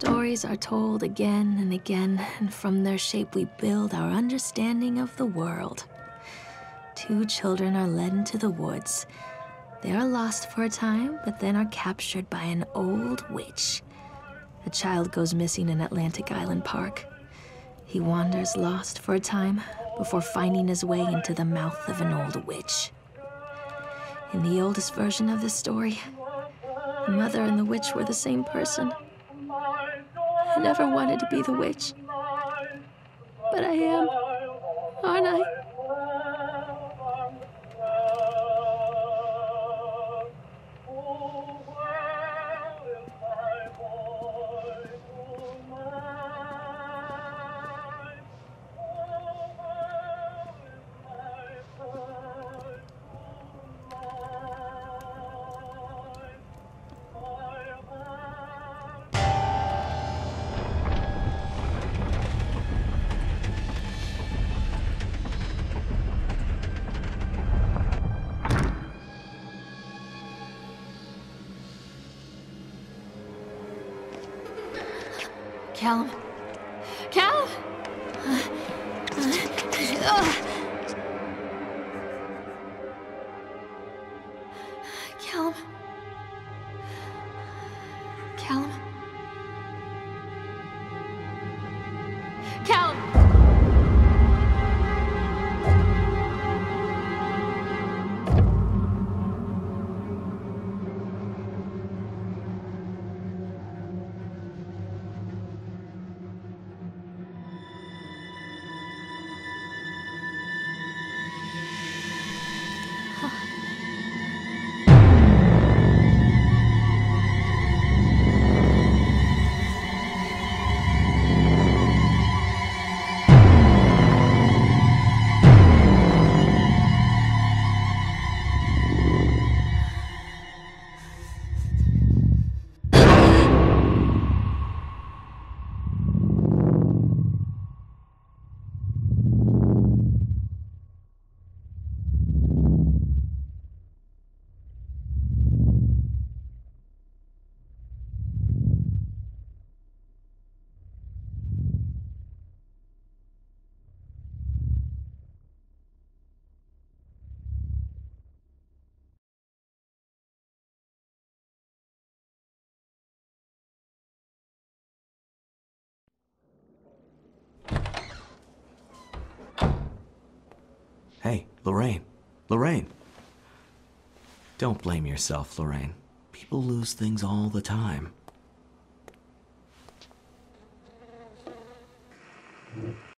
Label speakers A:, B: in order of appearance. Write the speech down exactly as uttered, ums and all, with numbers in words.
A: Stories are told again and again, and from their shape we build our understanding of the world. Two children are led into the woods. They are lost for a time, but then are captured by an old witch. A child goes missing in Atlantic Island Park. He wanders lost for a time before finding his way into the mouth of an old witch. In the oldest version of this story, the mother and the witch were the same person. I never wanted to be the witch, but I am, aren't I? Callum? Callum? Callum? Callum? Callum?
B: Hey, Lorraine. Lorraine. Don't blame yourself, Lorraine. People lose things all the time.